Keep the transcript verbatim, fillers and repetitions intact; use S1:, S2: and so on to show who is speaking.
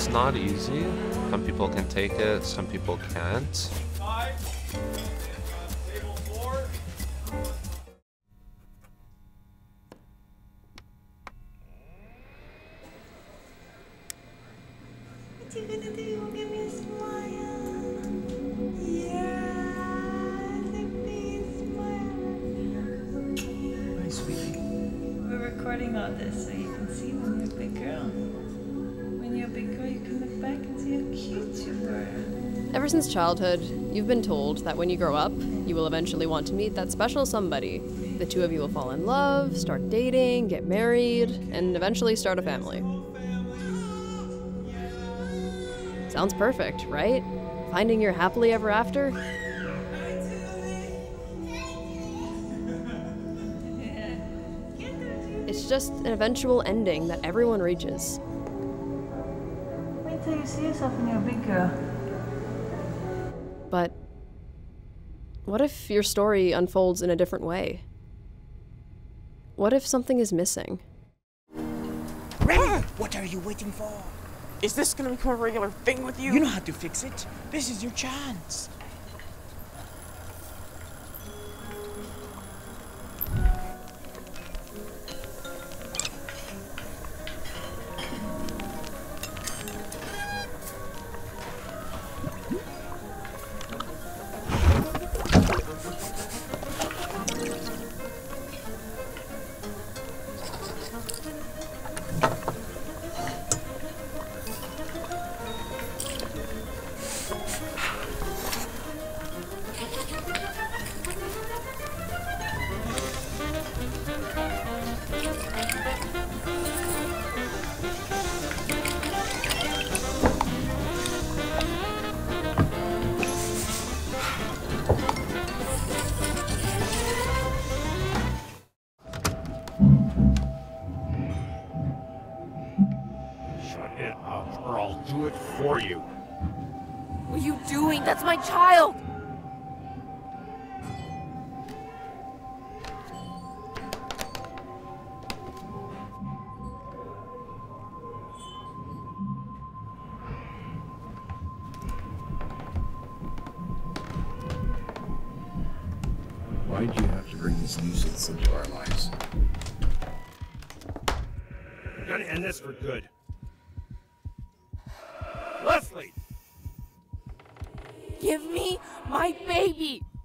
S1: It's not easy. Some people can take it, some people can't.
S2: Five. Table four.
S3: What you gonna do? Give me a smile. Yeah, give me a smile.
S2: Hi, sweetie.
S3: We're recording all this so you can see when you're a big girl. When you're a big girl, you can look back and see how cute you were.
S4: Ever since childhood, you've been told that when you grow up, you will eventually want to meet that special somebody. The two of you will fall in love, start dating, get married, and eventually start a family. Sounds perfect, right? Finding your happily ever after? It's just an eventual ending that everyone reaches.
S3: Wait till you see yourself when you're a big girl.
S4: But what if your story unfolds in a different way? What if something is missing?
S5: Ren, what are you waiting for?
S6: Is this gonna become a regular thing with you?
S5: You know how to fix it. This is your chance.
S7: Shut it up, or I'll do it for you.
S6: What are you doing? That's my child!
S7: Why'd you have to bring this nuisance into our lives? We're gonna end this for good. Leslie!
S6: Give me my baby!